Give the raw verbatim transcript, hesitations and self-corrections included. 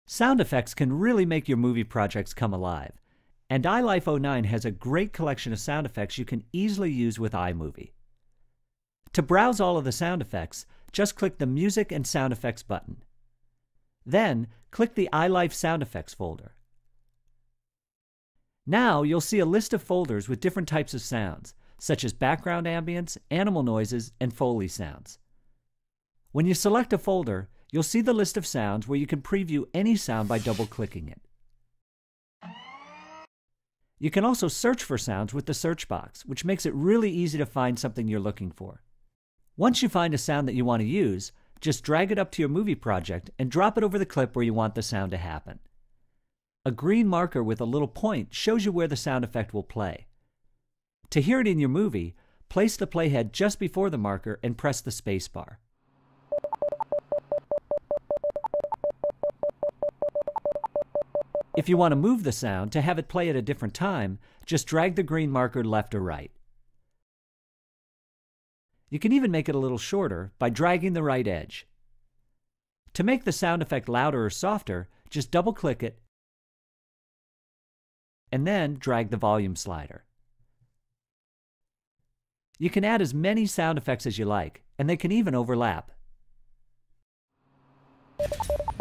Sound effects can really make your movie projects come alive, and iLife oh nine has a great collection of sound effects you can easily use with iMovie. To browse all of the sound effects, just click the Music and Sound Effects button. Then, click the iLife Sound Effects folder. Now you'll see a list of folders with different types of sounds, such as background ambience, animal noises, and Foley sounds. When you select a folder, you'll see the list of sounds where you can preview any sound by double-clicking it. You can also search for sounds with the search box, which makes it really easy to find something you're looking for. Once you find a sound that you want to use, just drag it up to your movie project and drop it over the clip where you want the sound to happen. A green marker with a little point shows you where the sound effect will play. To hear it in your movie, place the playhead just before the marker and press the space bar. If you want to move the sound to have it play at a different time, just drag the green marker left or right. You can even make it a little shorter by dragging the right edge. To make the sound effect louder or softer, just double-click it and then drag the volume slider. You can add as many sound effects as you like, and they can even overlap.